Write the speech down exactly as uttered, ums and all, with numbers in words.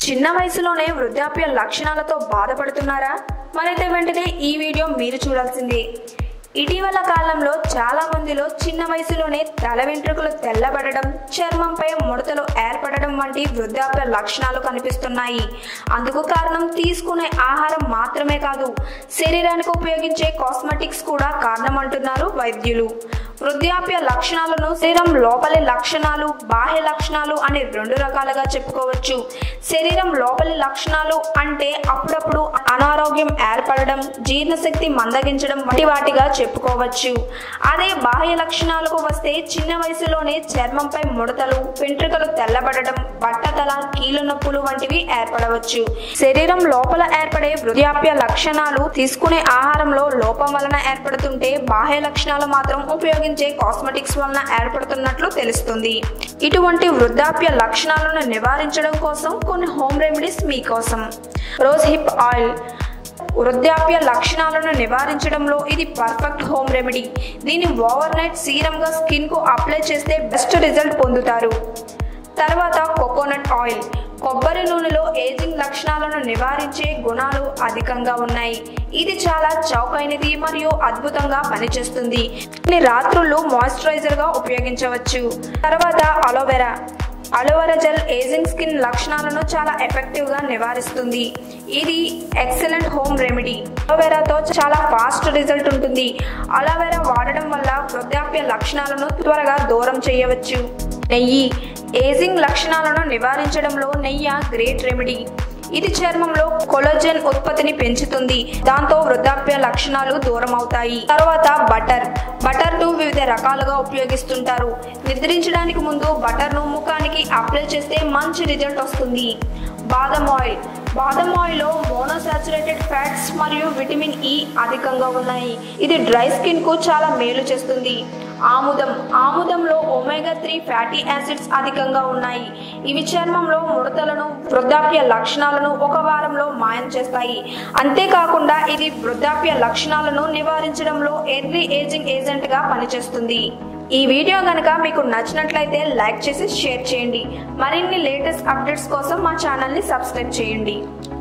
చిన్న వయసులోనే వృద్ధాప్య లక్షణాలతో బాధపడుతున్నారా? మరైతే వెంటనే ఈ వీడియో మీరు చూడాల్సిందే. ఇటీవల కాలంలో చాలా మందిలో చిన్న వయసులోనే తల వెంట్రుకలు తెల్లబడడం, చర్మంపై ముడతలు ఏర్పడడం వంటి వృద్ధాప్య లక్షణాలు కనిపిస్తున్నాయి. అందుకు కారణం తీసుకునే ఆహారం మాత్రమే కాదు, శరీరానికి ఉపయోగించే కాస్మెటిక్స్ కూడా కారణం అంటున్నారు వైద్యులు. వృద్ధాప్య లక్షణాలను శరీరం లోపలి లక్షణాలు, బాహ్య లక్షణాలు అని రెండు రకాలుగా చెప్పుకోవచ్చు. శరీరం లోపలి లక్షణాలు అంటే అప్పుడప్పుడు అనారోగ్యం ఏర్పడడం, జీర్ణశక్తి మందగించడం వంటి వాటిగా చెప్పుకోవచ్చు. అదే బాహ్య లక్షణాలకు వస్తే చిన్న వయసులోనే చర్మంపై ముడతలు, వెంట్రుకలు తెల్లబడడం, బట్టతల, కీలు నొప్పులు వంటివి ఏర్పడవచ్చు. శరీరం లోపల ఏర్పడే వృద్ధాప్య లక్షణాలు తీసుకునే ఆహారంలో లోపం వలన ఏర్పడుతుంటే, బాహ్య లక్షణాలు మాత్రం ఉపయోగించే కాస్మెటిక్స్ వలన ఏర్పడుతున్నట్లు తెలుస్తుంది. ఇటువంటి వృద్ధాప్య లక్షణాలను నివారించడం కోసం కొన్ని హోమ్ రెమెడీస్ మీకోసం. రోజ్ హిప్ ఆయిల్ వృద్ధాప్య లక్షణాలను నివారించడంలో ఇది పర్ఫెక్ట్ హోమ్ రెమెడీ. దీన్ని ఓవర్ నైట్ సీరంగా స్కిన్ కు అప్లై చేస్తే బెస్ట్ రిజల్ట్ పొందుతారు. తర్వాత కోకోనట్ ఆయిల్. కొబ్బరి నూనెలో ఏజింగ్ లక్షణాలను నివారించే గుణాలు అధికంగా ఉన్నాయి. ఇది చాలా చౌకైనది మరియు అద్భుతంగా పనిచేస్తుంది. దీన్ని రాత్రులు మాయిశ్చరైజర్ గా ఉపయోగించవచ్చు. తర్వాత aloe vera. Aloe vera gel ageing skin లక్షణాలను చాలా ఎఫెక్టివ్ గా నివారిస్తుంది. ఇది ఎక్సలెంట్ హోమ్ రెమెడీ. అలోవెరాతో చాలా ఫాస్ట్ రిజల్ట్ ఉంటుంది. అలోవెరా వాడడం వల్ల వృద్ధాప్య లక్షణాలను త్వరగా దూరం చేయవచ్చు. నెయ్యి. ఏజింగ్ లక్షణాలను నివారించడంలో నెయ్యి గ్రేట్ రెమెడీ. ఇది చర్మంలో కొలాజెన్ ఉత్పత్తిని పెంచుతుంది. దాంతో వృద్ధాప్య లక్షణాలు దూరం అవుతాయి. తర్వాత బటర్. బటర్ ను వివిధ రకాలుగా ఉపయోగిస్తుంటారు. నిద్రించడానికి ముందు బటర్ ను ముఖానికి అప్లై చేస్తే మంచి రిజల్ట్ వస్తుంది. బాదం ఆయిల్. బాదం ఆయిల్ లో మోనోసాచురేటెడ్ ఫ్యాట్స్ మరియు విటమిన్ ఇ అధికంగా ఉన్నాయి. ఇది డ్రై స్కిన్ కు చాలా మేలు చేస్తుంది. ఆముదం. ఆముదంలో ఒమేగా త్రీ ఫ్యాటీ యాసిడ్స్ అధికంగా ఉన్నాయి. ఇవి చర్మంలో ముడతలను, వృద్ధాప్య లక్షణాలను ఒక వారంలో మాయం చేస్తాయి. అంతేకాకుండా ఇది వృద్ధాప్య లక్షణాలను నివారించడంలో ఎర్లీ ఏజింగ్ ఏజెంట్ గా పనిచేస్తుంది. ఈ వీడియో గనక మీకు నచ్చినట్లయితే లైక్ చేసి షేర్ చేయండి. మరిన్ని లేటెస్ట్ అప్డేట్స్ కోసం మా ఛానల్ ని సబ్స్క్రైబ్ చేయండి.